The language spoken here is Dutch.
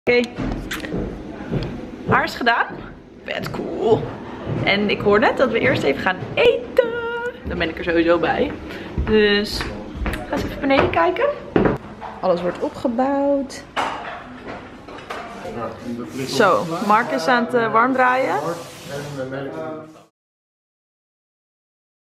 Oké. Haar is gedaan. Vet cool. En ik hoor net dat we eerst even gaan eten. Daar ben ik er sowieso bij. Dus ga eens even beneden kijken. Alles wordt opgebouwd. Zo, Mark is aan het warm draaien.